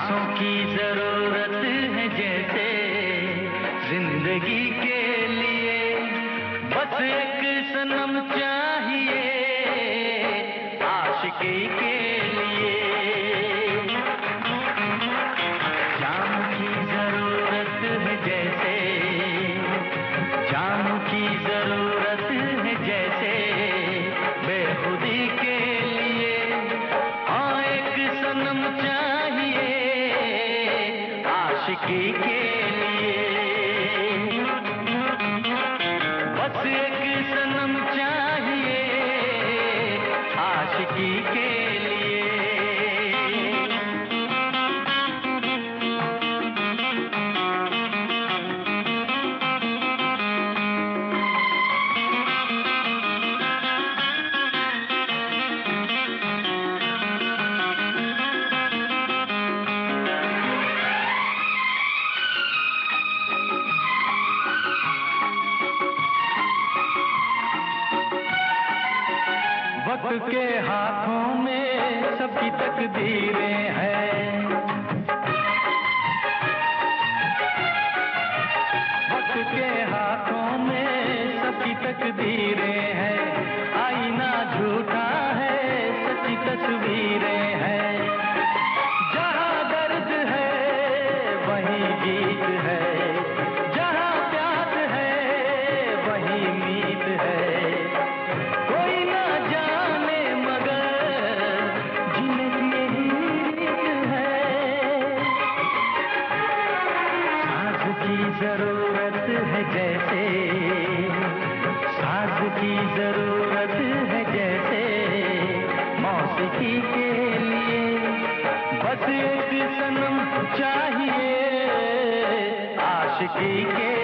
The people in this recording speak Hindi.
सांसों की जरूरत है जैसे जिंदगी के लिए, बस एक सनम चाहिए आशिकी के लिए। जाम की जरूरत है जैसे, जाम की जरूरत है जैसे बेखुदी के लिए, हाँ एक सनम चाहिए आशिकी के लिए। बस एक सनम चाहिए आशिकी के लिए। वक्त के हाथों में सबकी तकदीरें हैं, वक्त के हाथों में सबकी तकदीरें हैं। आईना झूठा है, सच्ची तस्वीरें हैं। जहाँ दर्द है वहीं गीत है, जहाँ प्यास है वहीं मीत है। कोई ना जाने मगर जीने की यही रीत है। सांस की जरूरत है जैसे, सांस की जरूरत है जैसे मौसीकी के लिए, बस एक सनम चाहिए आशिकी के